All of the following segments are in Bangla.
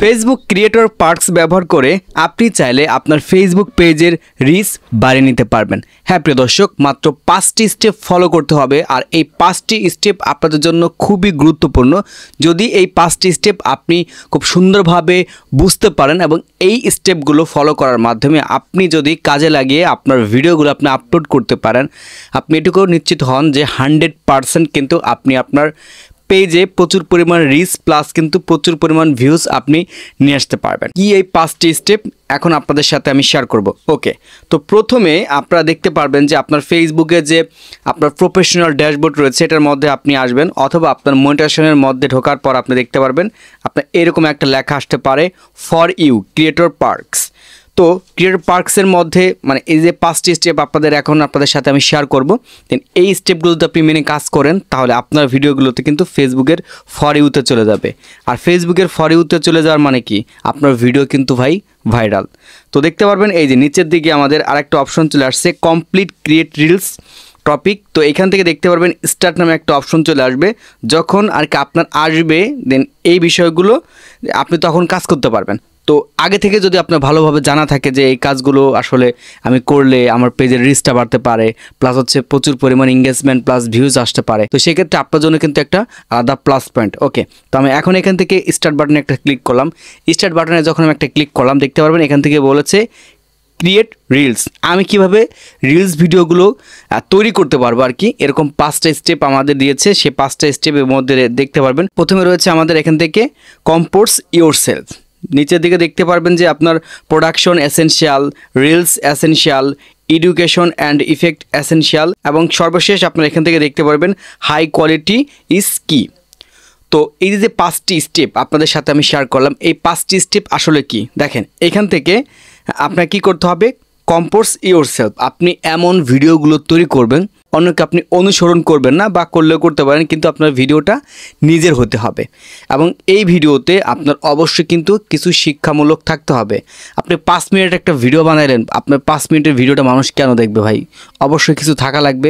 ফেসবুক ক্রিয়েটর পার্কস ব্যবহার করে আপনি চাইলে আপনার ফেসবুক পেজের রিচ বাড়িয়ে নিতে পারবেন। হ্যাঁ প্রিয় দর্শক, মাত্র 5টি স্টেপ ফলো করতে হবে, আর এই 5টি স্টেপ আপনাদের জন্য খুবই গুরুত্বপূর্ণ। যদি এই 5টি স্টেপ আপনি খুব সুন্দরভাবে বুঝতে পারেন এবং এই স্টেপগুলো ফলো করার মাধ্যমে আপনি যদি কাজে লাগিয়ে আপনার ভিডিওগুলো আপনি আপলোড করতে পারেন, আপনি এটুকু নিশ্চিত হন যে 100% কিন্তু আপনি আপনার পেজে প্রচুর পরিমাণ রিচ প্লাস কিন্তু প্রচুর পরিমাণ ভিউজ আপনি নিয়ে আসতে পারবেন। কি এই 5টি স্টেপ এখন আপনাদের সাথে আমি শেয়ার করব। ওকে, তো প্রথমে আপনারা দেখতে পারবেন যে আপনার ফেসবুকে যে আপনার প্রফেশনাল ড্যাশবোর্ড রয়েছে এটার মধ্যে আপনি আসবেন, অথবা আপনার মনিটাইজেশনের মধ্যে ঢোকার পর আপনি দেখতে পারবেন আপনার এরকম একটা লেখা আসতে পারে ফর ইউ ক্রিয়েটর পার্কস। তো ক্রিয়েটর পার্কসের মধ্যে মানে এই যে 5টি স্টেপ আপনাদের সাথে আমি শেয়ার করব, দেন এই স্টেপগুলো যদি আপনি মেনে কাজ করেন তাহলে আপনার ভিডিওগুলোতে কিন্তু ফেসবুকের ফর ইউতে চলে যাবে। আর ফেসবুকের ফর ইউতে চলে যাওয়ার মানে কি, আপনার ভিডিও কিন্তু ভাইরাল। তো দেখতে পারবেন এই যে নিচের দিকে আমাদের আরেকটা অপশন চলে আসছে কমপ্লিট ক্রিয়েট রিলস টপিক। তো এখান থেকে দেখতে পারবেন স্টার্ট নামে একটা অপশন চলে আসবে। যখন আর কি আপনার আসবে দেন এই বিষয়গুলো আপনি তখন কাজ করতে পারবেন। তো আগে থেকে যদি আপনার ভালোভাবে জানা থাকে যে এই কাজগুলো আসলে আমি করলে আমার পেজের রিচটা বাড়তে পারে, প্লাস হচ্ছে প্রচুর পরিমাণ এঙ্গেজমেন্ট প্লাস ভিউজ আসতে পারে, তো সেক্ষেত্রে আপনার জন্য কিন্তু একটা আলাদা প্লাস পয়েন্ট। ওকে, তো আমি এখন এখান থেকে স্টার্ট বাটনে একটা ক্লিক করলাম। স্টার্ট বাটনে যখন আমি একটা ক্লিক করলাম দেখতে পারবেন এখান থেকে বলেছে ক্রিয়েট রিলস। আমি কিভাবে রিলস ভিডিওগুলো তৈরি করতে পারবো আর কি, এরকম 5টা স্টেপ আমাদের দিয়েছে। সেই 5টা স্টেপের মধ্যে দেখতে পারবেন প্রথমে রয়েছে আমাদের এখান থেকে কম্পোজ ইয়োরসেলফ। নিচের দিকে দেখতে পারবেন যে আপনার production essential, reels essential, education and effect essential, এবং সর্বশেষ আপনার এখান থেকে দেখতে পারবেন হাই কোয়ালিটি ইজ কি। তো এই যে 5টি স্টেপ আপনাদের সাথে আমি শেয়ার করলাম, এই 5টি স্টেপ আসলে কি দেখেন, এখান থেকে আপনার কি করতে হবে, কম্পোজ ইয়োরসেলফ। আপনি এমন ভিডিওগুলো তৈরি করবেন, অন্যকে আপনি অনুসরণ করবেন না, বা করলেও করতে পারেন, কিন্তু আপনার ভিডিওটা নিজের হতে হবে। এবং এই ভিডিওতে আপনার অবশ্যই কিন্তু কিছু শিক্ষামূলক থাকতে হবে। আপনি 5 মিনিট একটা ভিডিও বানাইলেন, আপনার 5 মিনিটের ভিডিওটা মানুষ কেন দেখবে ভাই? অবশ্যই কিছু থাকা লাগবে,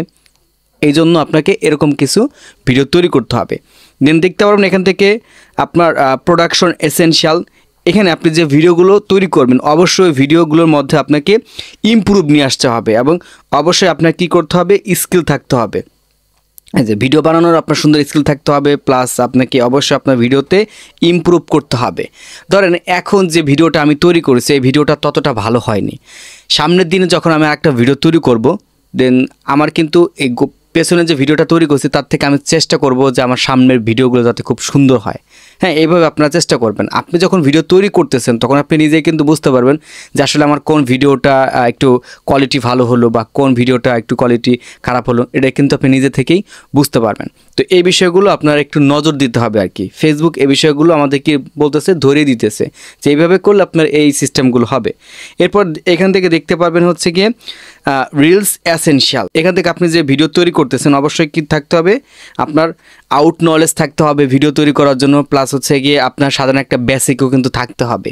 এই জন্য আপনাকে এরকম কিছু ভিডিও তৈরি করতে হবে। দেন দেখতে পারবেন এখান থেকে আপনার প্রোডাকশন এসেনশিয়াল। এখানে আপনি যে ভিডিওগুলো তৈরি করবেন অবশ্যই ভিডিওগুলোর মধ্যে আপনাকে ইমপ্রুভ নিয়ে আসতে হবে, এবং অবশ্যই আপনার কি করতে হবে, স্কিল থাকতে হবে। এই যে ভিডিও বানানোর আপনার সুন্দর স্কিল থাকতে হবে, প্লাস আপনাকে অবশ্যই আপনার ভিডিওতে ইমপ্রুভ করতে হবে। ধরেন এখন যে ভিডিওটা আমি তৈরি করেছি এই ভিডিওটা ততটা ভালো হয়নি, সামনের দিনে যখন আমি একটা ভিডিও তৈরি করব দেন আমার কিন্তু এই পেছনে যে ভিডিওটা তৈরি করছি তার থেকে আমি চেষ্টা করব যে আমার সামনের ভিডিওগুলো যাতে খুব সুন্দর হয়। হ্যাঁ, এইভাবে আপনারা চেষ্টা করবেন। আপনি যখন ভিডিও তৈরি করতেছেন তখন আপনি নিজেই কিন্তু বুঝতে পারবেন যে আসলে আমার কোন ভিডিওটা একটু কোয়ালিটি ভালো হলো বা কোন ভিডিওটা একটু কোয়ালিটি খারাপ হলো, এটা কিন্তু আপনি নিজে থেকেই বুঝতে পারবেন। তো এই বিষয়গুলো আপনার একটু নজর দিতে হবে আর কি। ফেসবুক এই বিষয়গুলো আমাদেরকে বলতেছে, ধরিয়ে দিতেছে যে এইভাবে করলে আপনার এই সিস্টেমগুলো হবে। এরপর এখান থেকে দেখতে পারবেন হচ্ছে গিয়ে রিলস এসেনশিয়াল। এখান থেকে আপনি যে ভিডিও তৈরি করতেছেন অবশ্যই কি থাকতে হবে, আপনার আউট নলেজ থাকতে হবে ভিডিও তৈরি করার জন্য, প্লাস হচ্ছে গিয়ে আপনার সাধারণ একটা বেসিকও কিন্তু থাকতে হবে।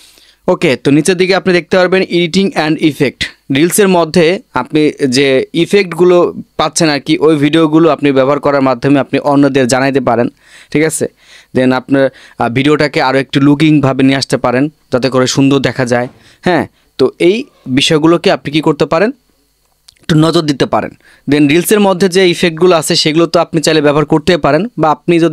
ওকে, তো নিচের দিকে আপনি দেখতে পারবেন এডিটিং অ্যান্ড ইফেক্ট। রিলসের মধ্যে আপনি যে ইফেক্টগুলো পাচ্ছেন আর কি, ওই ভিডিওগুলো আপনি ব্যবহার করার মাধ্যমে আপনি অন্যদের জানাইতে পারেন, ঠিক আছে। দেন আপনার ভিডিওটাকে আরও একটু লুকিংভাবে নিয়ে আসতে পারেন যাতে করে সুন্দর দেখা যায়। হ্যাঁ, তো এই বিষয়গুলোকে আপনি কি করতে পারেন, একটু নজর দিতে পারেন। দেন রিলসের মধ্যে যে ইফেক্টগুলো আছে সেগুলো তো আপনি চাইলে ব্যবহার করতে পারেন, বা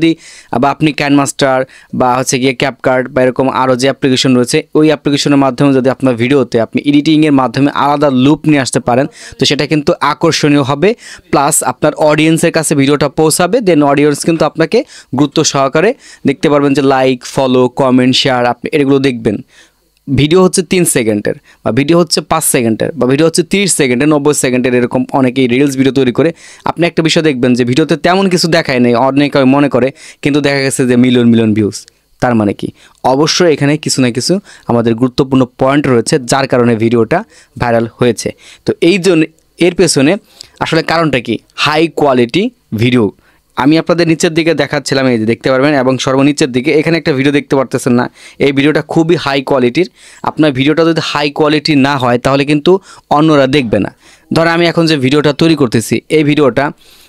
আপনি ক্যানমাস্টার বা হচ্ছে গিয়ে ক্যাপকাট বা এরকম আরও যে অ্যাপ্লিকেশন রয়েছে ওই অ্যাপ্লিকেশনের মাধ্যমে যদি আপনার ভিডিওতে আপনি এডিটিংয়ের মাধ্যমে আলাদা লুক নিয়ে আসতে পারেন তো সেটা কিন্তু আকর্ষণীয় হবে, প্লাস আপনার অডিয়েন্সের কাছে ভিডিওটা পৌঁছাবে। দেন অডিয়েন্স কিন্তু আপনাকে গুরুত্ব সহকারে দেখতে পারবেন, যে লাইক, ফলো, কমেন্ট, শেয়ার, আপনি এগুলো দেখবেন। ভিডিও হচ্ছে 3 সেকেন্ডের, বা ভিডিও হচ্ছে 5 সেকেন্ডের, বা ভিডিও হচ্ছে 30 সেকেন্ডের, 90 সেকেন্ডের, এরকম অনেকেই রিলস ভিডিও তৈরি করে। আপনি একটা বিষয় দেখবেন যে ভিডিওতে তেমন কিছু দেখায় নেই, অনেকে মনে করে, কিন্তু দেখা গেছে যে মিলিয়ন ভিউজ। তার মানে কি, অবশ্যই এখানে কিছু না কিছু আমাদের গুরুত্বপূর্ণ পয়েন্ট রয়েছে যার কারণে ভিডিওটা ভাইরাল হয়েছে। তো এই জন্য এর পেছনে আসলে কারণটা কি, হাই কোয়ালিটি ভিডিও। আমি আপনাদের নিচের দিকে দেখাচ্ছিলাম, এই যে দেখতে পারবেন, এবং সর্বনিচের দিকে এখানে একটা ভিডিও দেখতে পারতেছেন না, এই ভিডিওটা খুবই হাই কোয়ালিটির। আপনার ভিডিওটা যদি হাই কোয়ালিটি না হয় তাহলে কিন্তু অন্যরা দেখবে না। ধর আমি এখন যে ভিডিওটা তৈরি করতেছি এই ভিডিওটা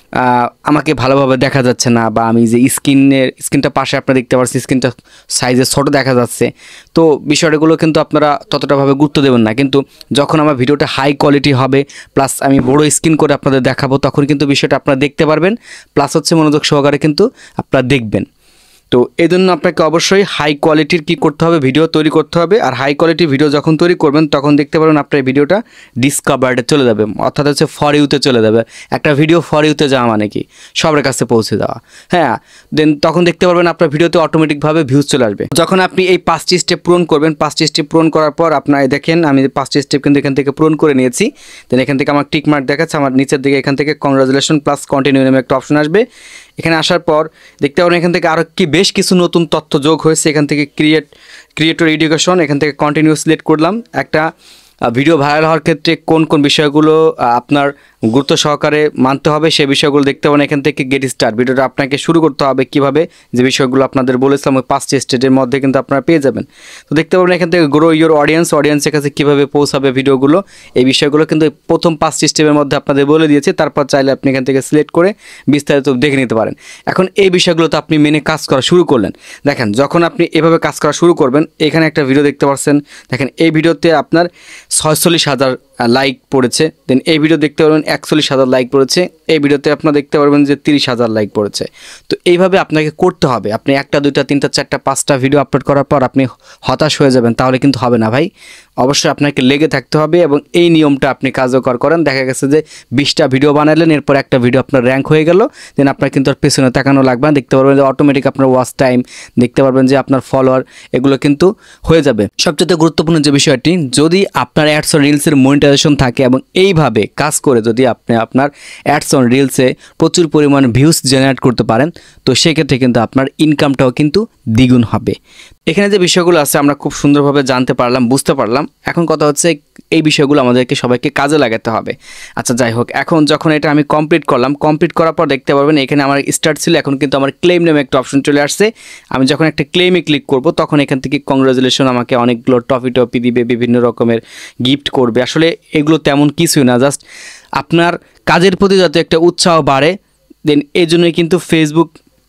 আমাকে ভালোভাবে দেখা যাচ্ছে না, বা আমি যে স্ক্রিনটা পাশে আপনারা দেখতে পাচ্ছেন স্ক্রিনটা সাইজে ছোটো দেখা যাচ্ছে, তো বিষয়গুলো কিন্তু আপনারা ততটাভাবে গুরুত্ব দেবেন না। কিন্তু যখন আমার ভিডিওটা হাই কোয়ালিটি হবে প্লাস আমি বড় স্ক্রিন করে আপনাদের দেখাবো, তখন কিন্তু বিষয়টা আপনারা দেখতে পারবেন, প্লাস হচ্ছে মনোযোগ সহকারে কিন্তু আপনারা দেখবেন। তো এই জন্য আপনাকে অবশ্যই হাই কোয়ালিটির কী করতে হবে, ভিডিও তৈরি করতে হবে। আর হাই কোয়ালিটির ভিডিও যখন তৈরি করবেন তখন দেখতে পারবেন আপনার এই ভিডিওটা ডিসকভার্ডে চলে যাবে, অর্থাৎ হচ্ছে ফর ইউতে চলে যাবে। একটা ভিডিও ফর ইউতে যাওয়া মানে কি, সবার কাছে পৌঁছে যাওয়া। হ্যাঁ, দেন তখন দেখতে পারবেন আপনার ভিডিওতে অটোমেটিকভাবে ভিউজ চলে আসবে। যখন আপনি এই 5টি স্টেপ পূরণ করবেন, 5টি স্টেপ পূরণ করার পর আপনার দেখেন আমি 5টি স্টেপ কিন্তু এখান থেকে পূরণ করে নিয়েছি। দেন এখান থেকে আমার টিক মার্ক দেখাচ্ছে, আমার নিচের দিকে এখান থেকে কংগ্রাচুলেশন প্লাস কন্টিনিউ নামে একটা অপশন আসবে। এখানে আসার পর দেখতে পাবেন এখান থেকে আরও বেশ কিছু নতুন তথ্য যোগ হয়েছে। এখান থেকে ক্রিয়েটর এডুকেশন, এখান থেকে কন্টিনিউ সিলেক্ট করলাম। একটা ভিডিও ভাইরাল হওয়ার ক্ষেত্রে কোন কোন বিষয়গুলো আপনার গুরুত্ব সহকারে মানতে হবে সেই বিষয়গুলো দেখতে পাবেন। এখান থেকে গেট স্টার্ট, ভিডিওটা আপনাকে শুরু করতে হবে কীভাবে, যে বিষয়গুলো আপনাদের বলেছিলাম ওই 5টি স্টেজের মধ্যে কিন্তু আপনারা পেয়ে যাবেন। তো দেখতে পাবেন এখান থেকে গ্রো ইউর অডিয়েন্সের কাছে কীভাবে পৌঁছাবে ভিডিওগুলো, এই বিষয়গুলো কিন্তু প্রথম 5টি স্টেপের মধ্যে আপনাদের বলে দিয়েছে। তারপর চাইলে আপনি এখান থেকে সিলেক্ট করে বিস্তারিত দেখে নিতে পারেন। এখন এই বিষয়গুলো তো আপনি মেনে কাজ করা শুরু করলেন। দেখেন যখন আপনি এভাবে কাজ করা শুরু করবেন, এখানে একটা ভিডিও দেখতে পাচ্ছেন, দেখেন এই ভিডিওতে আপনার 46,000 লাইক পড়েছে। দেন এই ভিডিও দেখতে পারবেন 41,000 লাইক পড়েছে। এই ভিডিওতে আপনারা দেখতে পারবেন যে 30,000 লাইক পড়েছে। তো এইভাবে আপনাকে করতে হবে। আপনি 1টা 2টা 3টা 4টা 5টা ভিডিও আপলোড করার পর আপনি হতাশ হয়ে যাবেন, তাহলে কিন্তু হবে না ভাই। অবশ্যই আপনাকে লেগে থাকতে হবে এবং এই নিয়মটা আপনি কার্যকর করেন। দেখা গেছে যে 20টা ভিডিও বানালেন, এরপর একটা ভিডিও আপনার র্যাঙ্ক হয়ে গেল, দেন আপনার কিন্তু আর পেছনে তাকানো লাগবে না। দেখতে পারবেন যে অটোমেটিক আপনার ওয়াচ টাইম, দেখতে পারবেন যে আপনার ফলোয়ার, এগুলো কিন্তু হয়ে যাবে। সবচেয়ে গুরুত্বপূর্ণ যে বিষয়টি, যদি আপনার অ্যাডস অন রিলসের মনিটাইজেশন থাকে এবং এইভাবে কাজ করে যদি আপনি আপনার অ্যাডস অন রিলসে প্রচুর পরিমাণ ভিউজ জেনারেট করতে পারেন, তো সেক্ষেত্রে কিন্তু আপনার ইনকামটাও কিন্তু দ্বিগুণ হবে। এখানে যে বিষয়গুলো আছে আমরা খুব সুন্দরভাবে জানতে পারলাম, বুঝতে পারলাম। এখন কথা হচ্ছে এই বিষয়গুলো আমাদেরকে সবাইকে কাজে লাগাতে হবে। আচ্ছা যাই হোক, এখন যখন এটা আমি কমপ্লিট করলাম, কমপ্লিট করার পর দেখতে পারবেন এখানে আমার স্টার্ট ছিল, এখন কিন্তু আমার ক্লেম নামে একটা অপশন চলে আসছে। আমি যখন একটা ক্লেমে ক্লিক করব তখন এখান থেকে কংগ্রাচুলেশন, আমাকে অনেকগুলো টপি দিবে, বিভিন্ন রকমের গিফট করবে। আসলে এগুলো তেমন কিছুই না, জাস্ট আপনার কাজের প্রতি যাতে একটা উৎসাহ বাড়ে, দেন এই জন্যই কিন্তু ফেসবুক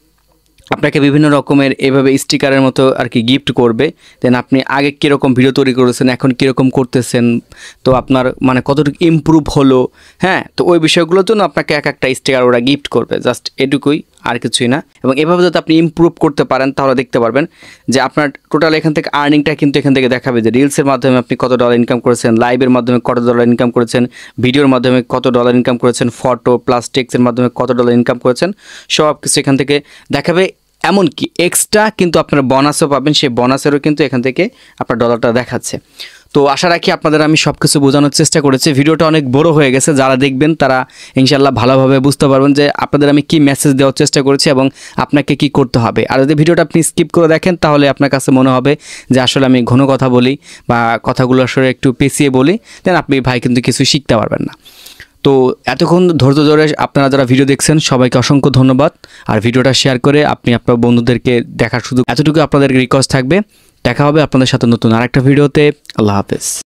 আপনাকে বিভিন্ন রকমের এভাবে স্টিকারের মতো আর কি গিফট করবে। দেন আপনি আগে কীরকম ভিডিও তৈরি করেছেন, এখন কীরকম করতেছেন, তো আপনার মানে কতটুকু ইমপ্রুভ হলো, হ্যাঁ, তো ওই বিষয়গুলোর জন্য আপনাকে একটা স্টিকার ওরা গিফট করবে, জাস্ট এটুকুই, আর কিছুই না। এবং এভাবে যদি আপনি ইমপ্রুভ করতে পারেন তাহলে দেখতে পারবেন যে আপনার টোটাল এখান থেকে আর্নিংটা কিন্তু এখান থেকে দেখাবে যে রিলসের মাধ্যমে আপনি কত ডলার ইনকাম করেছেন, লাইভের মাধ্যমে কত ডলার ইনকাম করেছেন, ভিডিওর মাধ্যমে কত ডলার ইনকাম করেছেন, ফটো প্লাস টেক্সটের মাধ্যমে কত ডলার ইনকাম করেছেন, সব কিছু এখান থেকে দেখাবে। এমনকি এক্সট্রা কিন্তু আপনারা বোনাসও পাবেন, সেই বোনাসেরও কিন্তু এখান থেকে আপনার ডলারটা দেখাচ্ছে। তো আশা রাখি আপনাদের আমি সব কিছু বোঝানোর চেষ্টা করেছি। ভিডিওটা অনেক বড় হয়ে গেছে, যারা দেখবেন তারা ইনশাল্লাহ ভালোভাবে বুঝতে পারবেন যে আপনাদের আমি কি মেসেজ দেওয়ার চেষ্টা করেছি এবং আপনাকে কি করতে হবে। আর যদি ভিডিওটা আপনি স্কিপ করে দেখেন তাহলে আপনার কাছে মনে হবে যে আসলে আমি ঘন কথা বলি বা কথাগুলো আসলে একটু পেঁচিয়ে বলি, দেন আপনি ভাই কিন্তু কিছু শিখতে পারবেন না। তো এতক্ষণ ধৈর্য ধরে আপনারা যারা ভিডিও দেখছেন সবাইকে অসংখ্য ধন্যবাদ। আর ভিডিওটা শেয়ার করে আপনি আপনার বন্ধুদেরকে দেখার সুযোগ, এতটুকু আপনাদের রিকোয়েস্ট থাকবে। দেখা হবে আপনাদের সাথে নতুন আরেকটা ভিডিওতে। আল্লাহ হাফেজ।